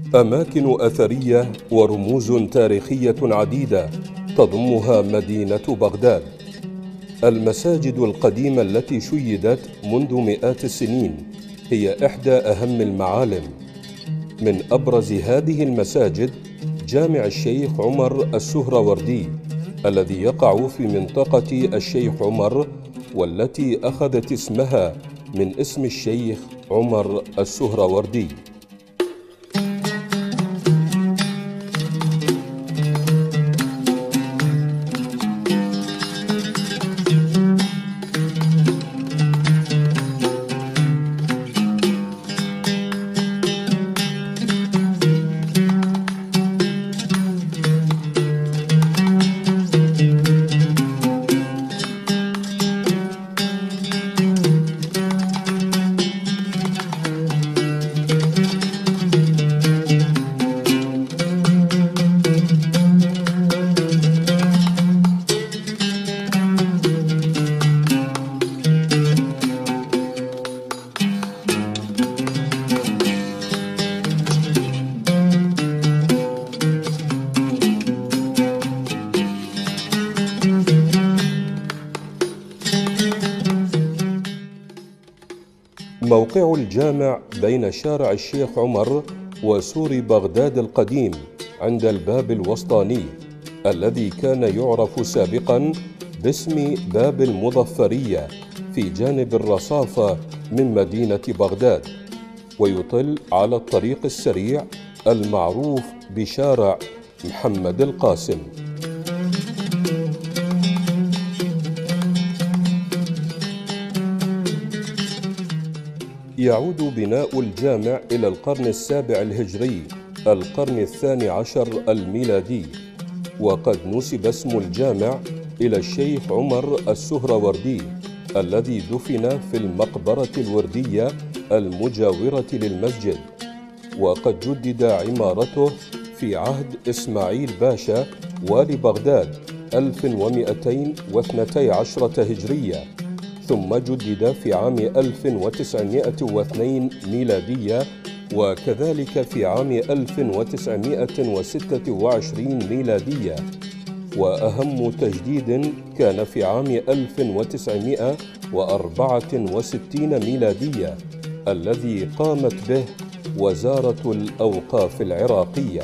أماكن أثرية ورموز تاريخية عديدة تضمها مدينة بغداد. المساجد القديمة التي شيدت منذ مئات السنين هي إحدى أهم المعالم. من أبرز هذه المساجد جامع الشيخ عمر السهروردي الذي يقع في منطقة الشيخ عمر، والتي أخذت اسمها من اسم الشيخ عمر السهروردي. موقع الجامع بين شارع الشيخ عمر وسور بغداد القديم عند الباب الوسطاني الذي كان يعرف سابقا باسم باب المظفرية في جانب الرصافة من مدينة بغداد، ويطل على الطريق السريع المعروف بشارع محمد القاسم. يعود بناء الجامع إلى القرن السابع الهجري، القرن الثاني عشر الميلادي، وقد نسب اسم الجامع إلى الشيخ عمر السهروردي الذي دفن في المقبرة الوردية المجاورة للمسجد، وقد جدد عمارته في عهد إسماعيل باشا والي بغداد 1212 هجرية، ثم جدد في عام 1902 ميلادية، وكذلك في عام 1926 ميلادية، وأهم تجديد كان في عام 1964 ميلادية الذي قامت به وزارة الأوقاف العراقية.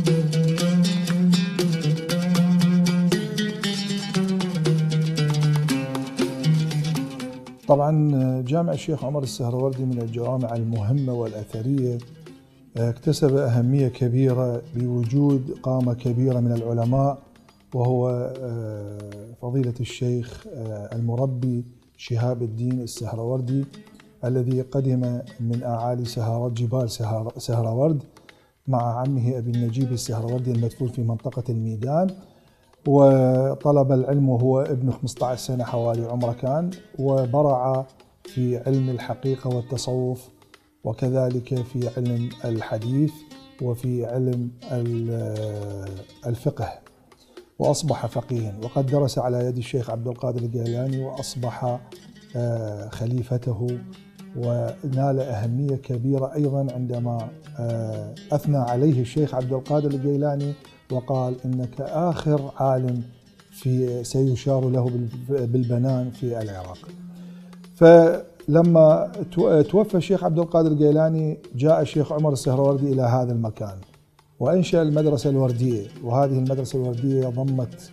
طبعا جامع الشيخ عمر السهروردي من الجوامع المهمة والأثرية، اكتسب أهمية كبيرة بوجود قامة كبيرة من العلماء، وهو فضيلة الشيخ المربي شهاب الدين السهروردي الذي قدم من أعالي جبال سهرورد مع عمه أبي النجيب السهروردي المدفون في منطقة الميدان، وطلب العلم وهو ابن 15 سنة حوالي عمره كان، وبرع في علم الحقيقة والتصوف، وكذلك في علم الحديث وفي علم الفقه، وأصبح فقيها، وقد درس على يد الشيخ عبد القادر الجيلاني وأصبح خليفته، ونال أهمية كبيرة أيضا عندما أثنى عليه الشيخ عبد القادر الجيلاني وقال إنك آخر عالم سيشار له بالبنان في العراق. فلما توفى الشيخ عبد القادر الجيلاني جاء الشيخ عمر السهروردي إلى هذا المكان وأنشأ المدرسة الوردية، وهذه المدرسة الوردية ضمت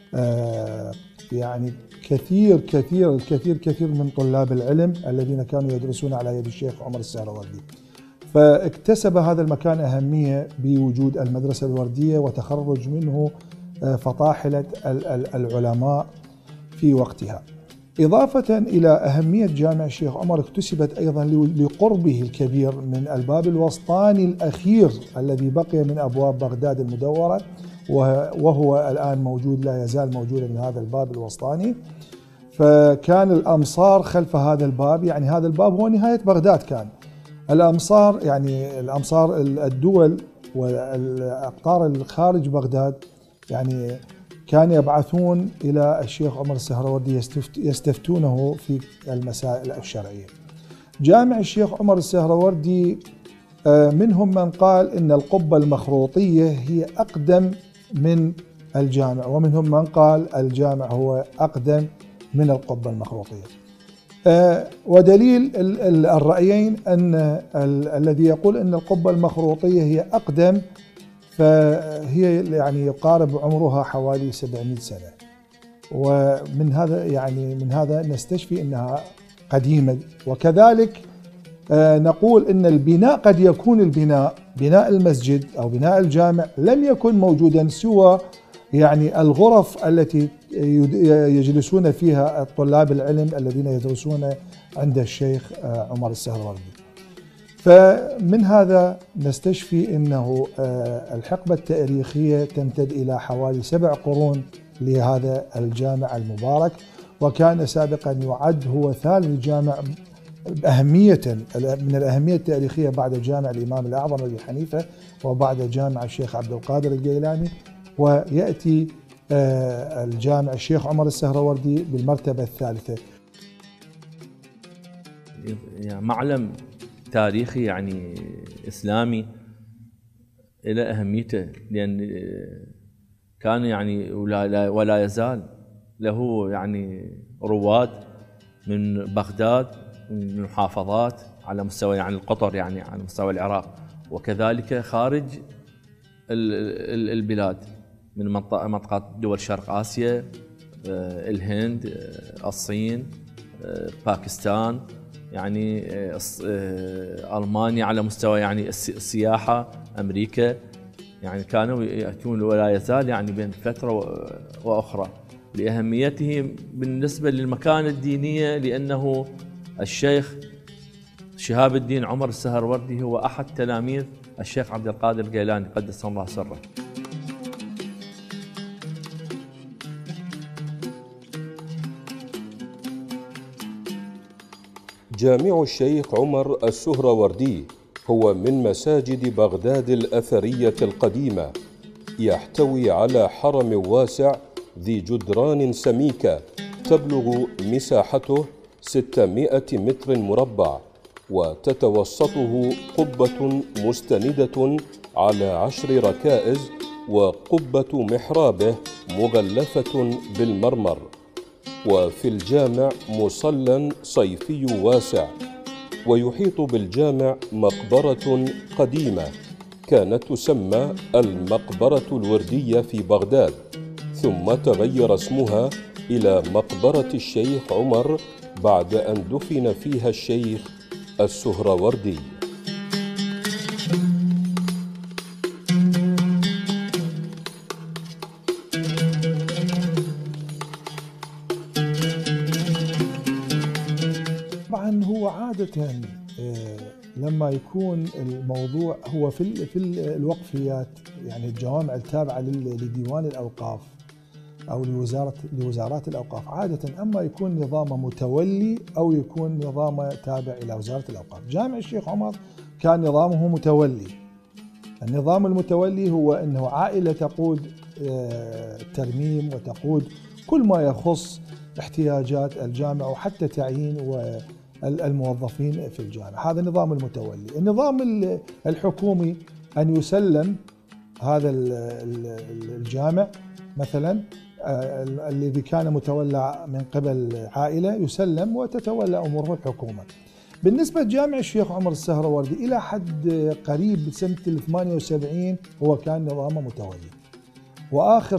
يعني الكثير من طلاب العلم الذين كانوا يدرسون على يد الشيخ عمر السهروردي. فاكتسب هذا المكان أهمية بوجود المدرسة الوردية وتخرج منه فطاحلة العلماء في وقتها. إضافة إلى أهمية جامع الشيخ عمر، اكتسبت أيضا لقربه الكبير من الباب الوسطاني الأخير الذي بقي من أبواب بغداد المدورة، وهو الآن موجود، لا يزال موجودا من هذا الباب الوسطاني. فكان الأمصار خلف هذا الباب، يعني هذا الباب هو نهاية بغداد، كان الأمصار يعني الأمصار الدول والأقطار الخارج بغداد يعني كان يبعثون إلى الشيخ عمر السهروردي يستفتونه في المسائل الشرعية. جامع الشيخ عمر السهروردي منهم من قال إن القبة المخروطية هي أقدم من الجامع، ومنهم من قال الجامع هو أقدم من القبة المخروطية. ودليل الرأيين أن الذي يقول أن القبة المخروطية هي أقدم فهي يعني يقارب عمرها حوالي 700 سنة، ومن هذا يعني من هذا نستشفي أنها قديمة. وكذلك نقول أن البناء قد يكون بناء المسجد أو بناء الجامع لم يكن موجودا سوى يعني الغرف التي يجلسون فيها الطلاب العلم الذين يدرسون عند الشيخ عمر السهروردي. فمن هذا نستشفي أنه الحقبة التاريخية تمتد إلى حوالي 7 قرون لهذا الجامع المبارك، وكان سابقا يعد هو ثالث جامع أهمية من الأهمية التاريخية بعد جامع الإمام الأعظم أبي حنيفة وبعد جامع الشيخ عبد القادر الجيلاني، ويأتي الجامع الشيخ عمر السهروردي بالمرتبة الثالثة. يعني معلم تاريخي يعني إسلامي إلى أهميته، لأن كان يعني ولا يزال له يعني رواد من بغداد من المحافظات على مستوى يعني القطر، يعني على مستوى العراق، وكذلك خارج البلاد من منطقة دول شرق آسيا، الهند، الصين، باكستان، يعني ألمانيا، على مستوى يعني السياحة، أمريكا، يعني كانوا يأتون ولا يزال يعني بين فترة وأخرى لأهميته بالنسبة للمكانة الدينية، لأنه الشيخ شهاب الدين عمر السهروردي هو أحد تلاميذ الشيخ عبد القادر الجيلاني قدس الله سره. جامع الشيخ عمر السهروردي هو من مساجد بغداد الأثرية القديمة، يحتوي على حرم واسع ذي جدران سميكة تبلغ مساحته 600 متر مربع، وتتوسطه قبة مستندة على 10 ركائز، وقبة محرابه مغلفة بالمرمر. وفي الجامع مصلى صيفي واسع، ويحيط بالجامع مقبرة قديمة كانت تسمى المقبرة الوردية في بغداد، ثم تغير اسمها إلى مقبرة الشيخ عمر بعد أن دفن فيها الشيخ السهروردي. طبعا هو عادة لما يكون الموضوع هو في الوقفيات، يعني الجوامع التابعة لديوان الأوقاف أو لوزارات الأوقاف عادة، أما يكون نظامه متولي أو يكون نظامه تابع إلى وزارة الأوقاف. جامع الشيخ عمر كان نظامه متولي. النظام المتولي هو أنه عائلة تقود الترميم وتقود كل ما يخص احتياجات الجامع وحتى تعيين الموظفين في الجامع. هذا النظام المتولي. النظام الحكومي أن يسلم هذا الجامع مثلا الذي كان متولى من قبل عائلة يسلم وتتولى أموره الحكومة. بالنسبة لجامع الشيخ عمر السهروردي إلى حد قريب سنة 78 هو كان نظامه متولي، وآخر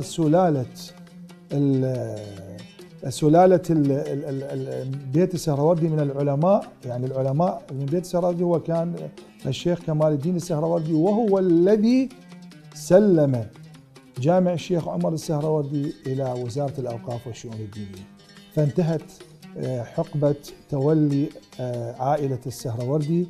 سلالة بيت السهروردي من العلماء، يعني العلماء من بيت السهروردي هو كان الشيخ كمال الدين السهروردي، وهو الذي سلم جامع الشيخ عمر السهروردي إلى وزارة الأوقاف والشؤون الدينية. فانتهت حقبة تولي عائلة السهروردي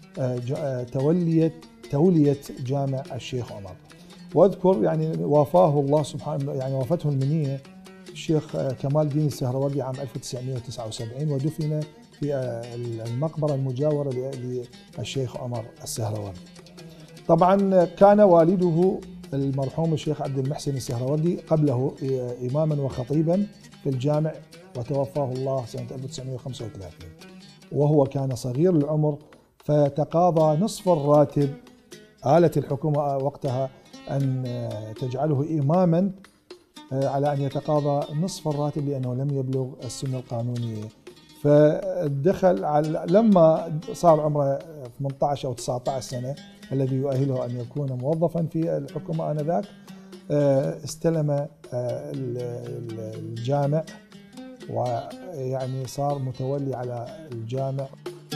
تولية جامع الشيخ عمر. واذكر يعني وافاه الله سبحانه، يعني وافته المنية الشيخ كمال الدين السهروردي عام 1979، ودفن في المقبرة المجاورة للشيخ عمر السهروردي. طبعا كان والده المرحوم الشيخ عبد المحسن السهروردي قبله إماما وخطيبا في الجامع، وتوفاه الله سنة 1935 وهو كان صغير العمر، فتقاضى نصف الراتب. آلت الحكومة وقتها أن تجعله إماما على أن يتقاضى نصف الراتب لأنه لم يبلغ السن القانونية. فدخل لما صار عمره 18 أو 19 سنة الذي يؤهله أن يكون موظفا في الحكومة آنذاك، استلم الجامع ويعني صار متولي على الجامع.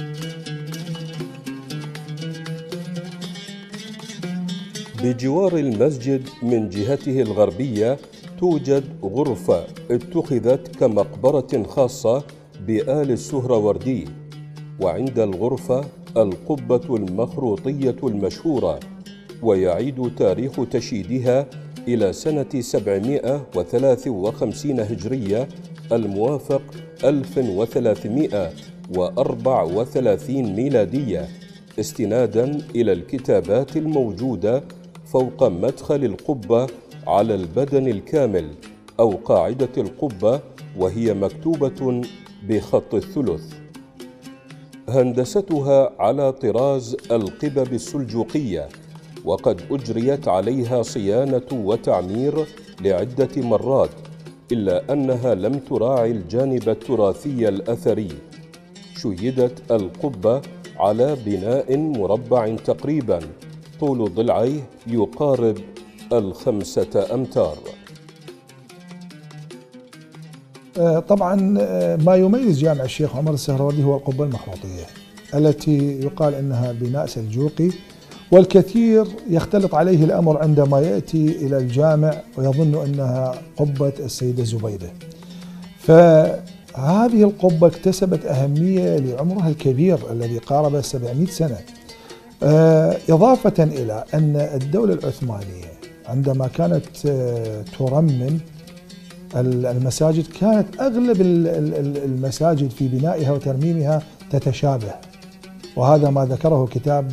بجوار المسجد من جهته الغربية توجد غرفة اتخذت كمقبرة خاصة بآل السهروردي، وعند الغرفة القبة المخروطية المشهورة، ويعيد تاريخ تشييدها إلى سنة 753 هجرية الموافق 1334 ميلادية، استنادا إلى الكتابات الموجودة فوق مدخل القبة على البدن الكامل أو قاعدة القبة، وهي مكتوبة بخط الثلث. هندستها على طراز القبب السلجوقية، وقد أجريت عليها صيانة وتعمير لعدة مرات، إلا أنها لم تراعي الجانب التراثي الأثري. شيدت القبة على بناء مربع تقريبا طول ضلعيه يقارب 5 أمتار. طبعا ما يميز جامع الشيخ عمر السهروردي هو القبة المخروطية التي يقال أنها بناء سلجوقي، والكثير يختلط عليه الأمر عندما يأتي إلى الجامع ويظن أنها قبة السيدة زبيدة. فهذه القبة اكتسبت أهمية لعمرها الكبير الذي قارب 700 سنة، إضافة إلى أن الدولة العثمانية عندما كانت ترمم المساجد كانت أغلب المساجد في بنائها وترميمها تتشابه، وهذا ما ذكره كتاب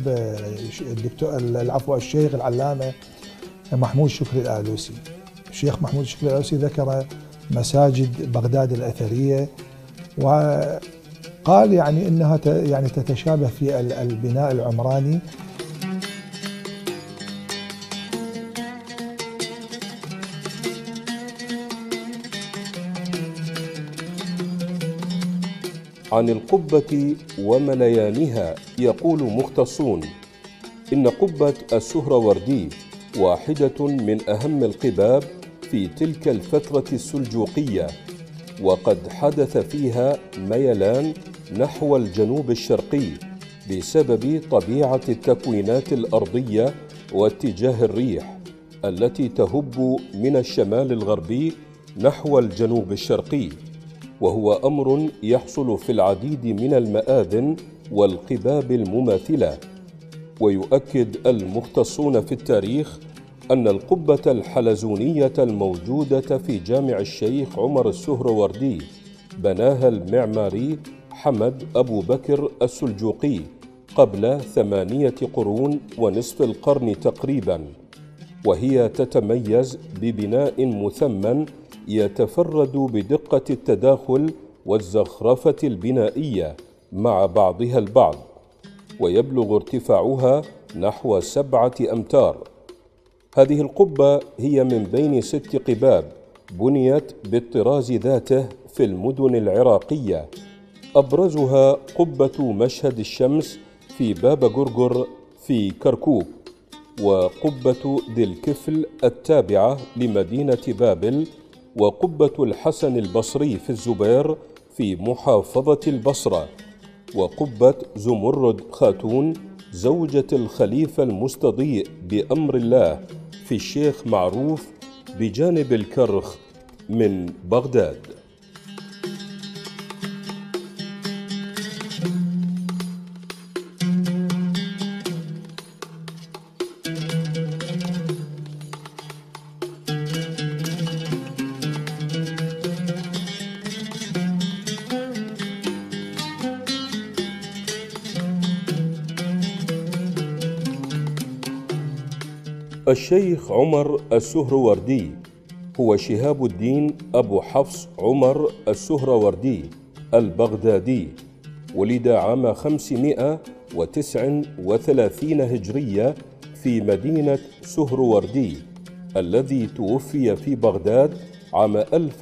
الشيخ العلامة محمود شكري الآلوسي. الشيخ محمود شكري الآلوسي ذكر مساجد بغداد الأثرية وقال يعني أنها يعني تتشابه في البناء العمراني. عن القبة ومليانها يقول مختصون إن قبة السهروردي واحدة من أهم القباب في تلك الفترة السلجوقية، وقد حدث فيها ميلان نحو الجنوب الشرقي بسبب طبيعة التكوينات الأرضية واتجاه الريح التي تهب من الشمال الغربي نحو الجنوب الشرقي، وهو أمر يحصل في العديد من المآذن والقباب المماثلة. ويؤكد المختصون في التاريخ أن القبة الحلزونية الموجودة في جامع الشيخ عمر السهروردي بناها المعماري حمد أبو بكر السلجوقي قبل 8 قرون ونصف القرن تقريبا، وهي تتميز ببناء مثمن يتفرد بدقة التداخل والزخرفة البنائية مع بعضها البعض، ويبلغ ارتفاعها نحو 7 أمتار. هذه القبة هي من بين 6 قباب بنيت بالطراز ذاته في المدن العراقية، أبرزها قبة مشهد الشمس في باب قرقر في كركوك، وقبة ذي الكفل التابعة لمدينة بابل، وقبة الحسن البصري في الزبير في محافظة البصرة، وقبة زمرد خاتون زوجة الخليفة المستضيء بأمر الله في الشيخ معروف بجانب الكرخ من بغداد. الشيخ عمر السهروردي هو شهاب الدين أبو حفص عمر السهروردي البغدادي، ولد عام 539 هجرية في مدينة سهروردي، الذي توفي في بغداد عام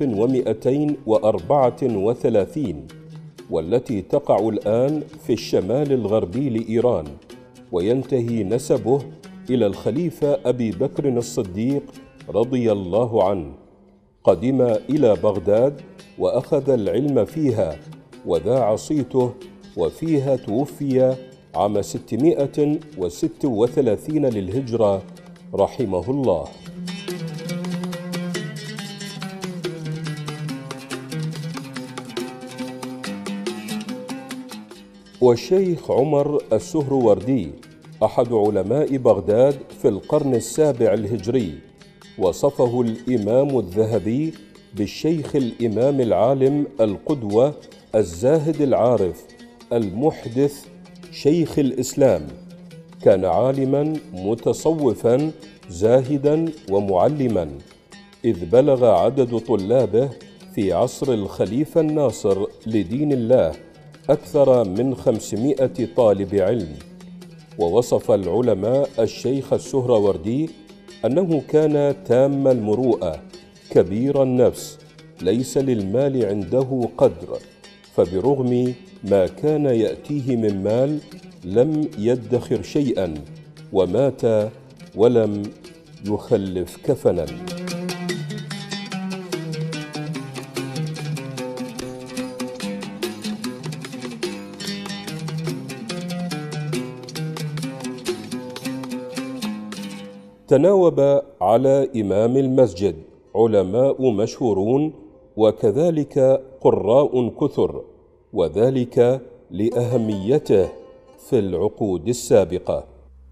1234، والتي تقع الآن في الشمال الغربي لإيران، وينتهي نسبه إلى الخليفة أبي بكر الصديق رضي الله عنه. قدم إلى بغداد وأخذ العلم فيها وذاع صيته، وفيها توفي عام 636 للهجرة رحمه الله. والشيخ عمر السهروردي أحد علماء بغداد في القرن السابع الهجري، وصفه الإمام الذهبي بالشيخ الإمام العالم القدوة الزاهد العارف المحدث شيخ الإسلام. كان عالما متصوفا زاهدا ومعلما، إذ بلغ عدد طلابه في عصر الخليفة الناصر لدين الله أكثر من 500 طالب علم. ووصف العلماء الشيخ السهروردي أنه كان تام المروءة كبير النفس، ليس للمال عنده قدر، فبرغم ما كان يأتيه من مال لم يدخر شيئا، ومات ولم يخلف كفنا. تناوب على إمام المسجد علماء مشهورون وكذلك قراء كثر، وذلك لأهميته في العقود السابقة.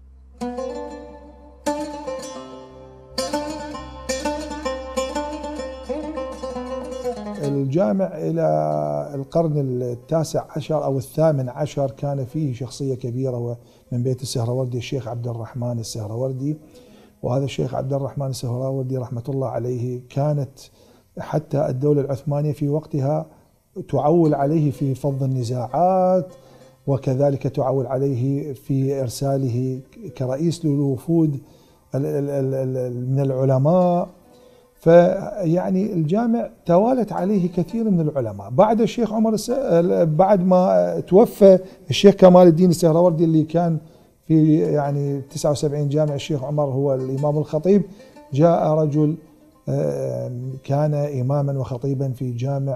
الجامع إلى القرن التاسع عشر أو الثامن عشر كان فيه شخصية كبيرة من بيت السهروردي، الشيخ عبد الرحمن السهروردي. وهذا الشيخ عبد الرحمن السهروردي رحمة الله عليه كانت حتى الدولة العثمانية في وقتها تعول عليه في فض النزاعات، وكذلك تعول عليه في إرساله كرئيس للوفود من العلماء. فيعني الجامع توالت عليه كثير من العلماء. بعد الشيخ عمر بعد ما توفى الشيخ كمال الدين السهروردي اللي كان في يعني 79 جامع الشيخ عمر هو الإمام الخطيب، جاء رجل كان إماما وخطيبا في جامع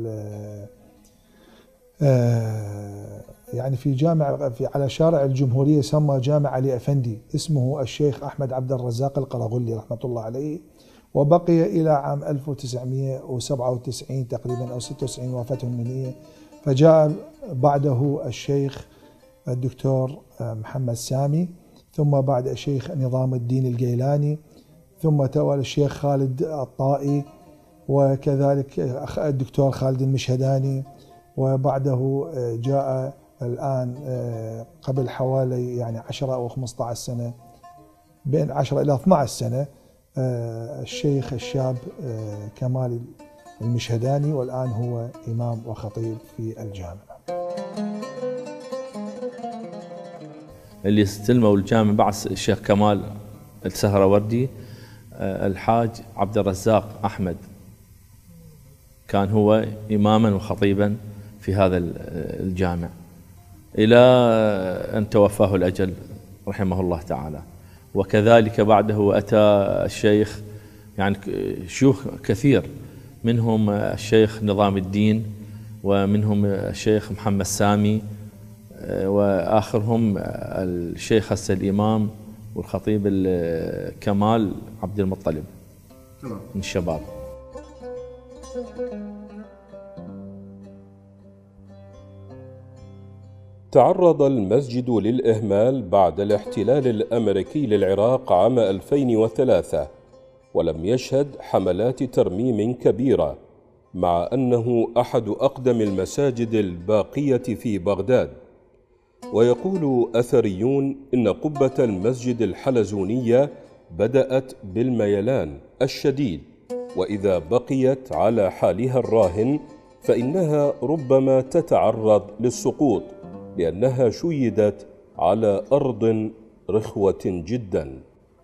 يعني في جامع على شارع الجمهورية يسمى جامع علي أفندي، اسمه الشيخ أحمد عبد الرزاق القرغلي رحمة الله عليه. وبقي إلى عام 1997 تقريبا أو 96 وفاته المنية، فجاء بعده الشيخ الدكتور محمد سامي، ثم بعد الشيخ نظام الدين الجيلاني، ثم توالى الشيخ خالد الطائي، وكذلك الدكتور خالد المشهداني، وبعده جاء الآن قبل حوالي يعني 10 أو 15 سنة، بين 10 إلى 12 سنة الشيخ الشاب كمال المشهداني، والآن هو إمام وخطيب في الجامع. اللي استلموا الجامع بعد الشيخ كمال السهروردي الحاج عبد الرزاق أحمد، كان هو إماما وخطيبا في هذا الجامع إلى أن توفاه الأجل رحمه الله تعالى. وكذلك بعده أتى الشيخ يعني شيوخ كثير، منهم الشيخ نظام الدين، ومنهم الشيخ محمد سامي، وآخرهم الشيخ هسه الإمام والخطيب كمال عبد المطلب من الشباب. تعرض المسجد للإهمال بعد الاحتلال الأمريكي للعراق عام 2003، ولم يشهد حملات ترميم كبيرة، مع أنه أحد أقدم المساجد الباقية في بغداد. ويقول أثريون إن قبة المسجد الحلزونية بدأت بالميلان الشديد، وإذا بقيت على حالها الراهن فإنها ربما تتعرض للسقوط لأنها شيدت على أرض رخوة جدا.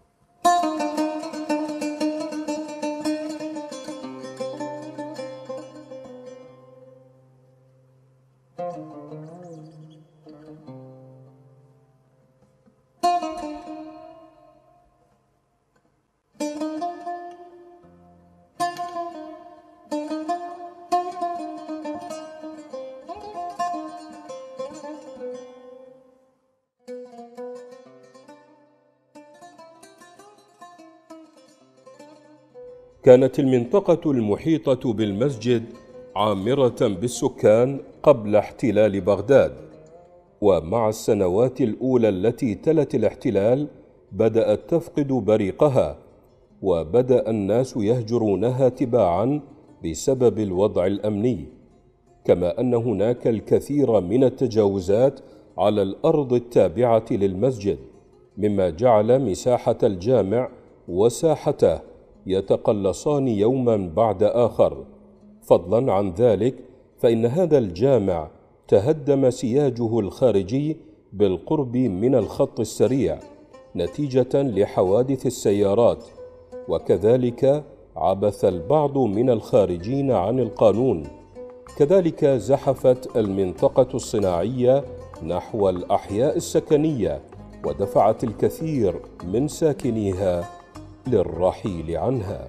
كانت المنطقة المحيطة بالمسجد عامرة بالسكان قبل احتلال بغداد، ومع السنوات الأولى التي تلت الاحتلال بدأت تفقد بريقها، وبدأ الناس يهجرونها تباعا بسبب الوضع الأمني، كما أن هناك الكثير من التجاوزات على الأرض التابعة للمسجد، مما جعل مساحة الجامع وساحته يتقلصان يوما بعد آخر. فضلا عن ذلك فإن هذا الجامع تهدم سياجه الخارجي بالقرب من الخط السريع نتيجة لحوادث السيارات، وكذلك عبث البعض من الخارجين عن القانون. كذلك زحفت المنطقة الصناعية نحو الأحياء السكنية، ودفعت الكثير من ساكنيها للرحيل عنها.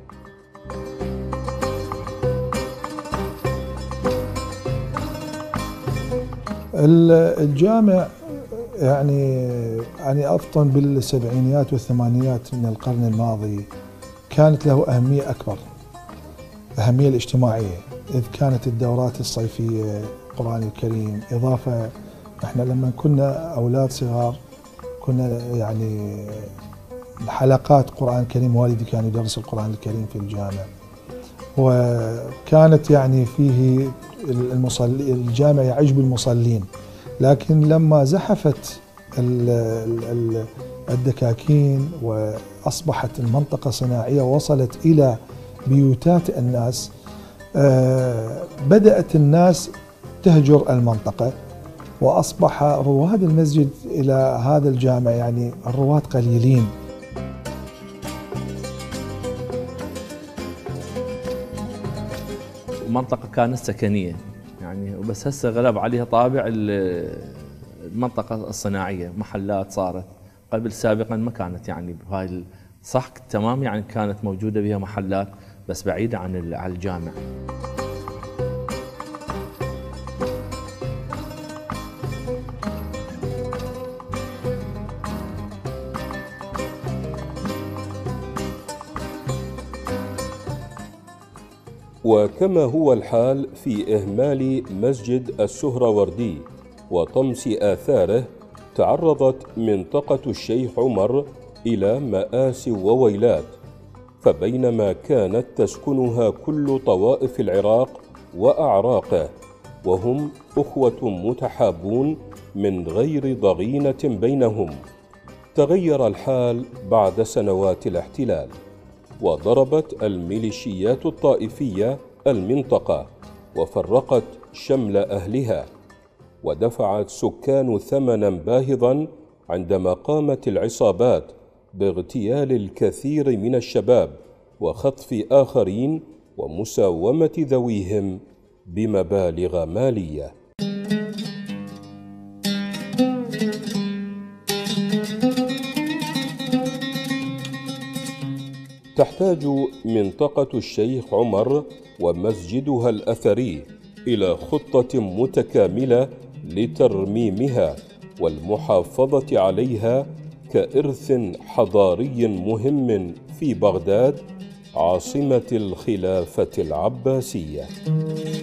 الجامع يعني أفطن بالسبعينيات والثمانينات من القرن الماضي كانت له أهمية أكبر، أهمية الاجتماعية، إذ كانت الدورات الصيفية القرآن الكريم، إضافة إحنا لما كنا أولاد صغار كنا يعني حلقات قرآن كريم، والدي كان يدرس القرآن الكريم في الجامع، وكانت يعني فيه الجامع يعج بالمصلين. لكن لما زحفت الدكاكين وأصبحت المنطقة صناعية ووصلت إلى بيوتات الناس، بدأت الناس تهجر المنطقة، وأصبح رواد المسجد إلى هذا الجامع يعني الرواد قليلين. منطقة كانت سكنية يعني، وبس هسه غلب عليها طابع المنطقة الصناعية، محلات صارت. قبل سابقا ما كانت يعني بهاي صح تمام، يعني كانت موجودة بها محلات بس بعيدة عن الجامع. وكما هو الحال في إهمال مسجد السهروردي وطمس آثاره، تعرضت منطقة الشيخ عمر إلى مآسي وويلات. فبينما كانت تسكنها كل طوائف العراق وأعراقه، وهم أخوة متحابون من غير ضغينة بينهم، تغير الحال بعد سنوات الاحتلال، وضربت الميليشيات الطائفية المنطقة وفرقت شمل أهلها، ودفعت سكان ثمنا باهظا عندما قامت العصابات باغتيال الكثير من الشباب وخطف آخرين ومساومة ذويهم بمبالغ مالية. تحتاج منطقة الشيخ عمر ومسجدها الأثري إلى خطة متكاملة لترميمها والمحافظة عليها كإرث حضاري مهم في بغداد عاصمة الخلافة العباسية.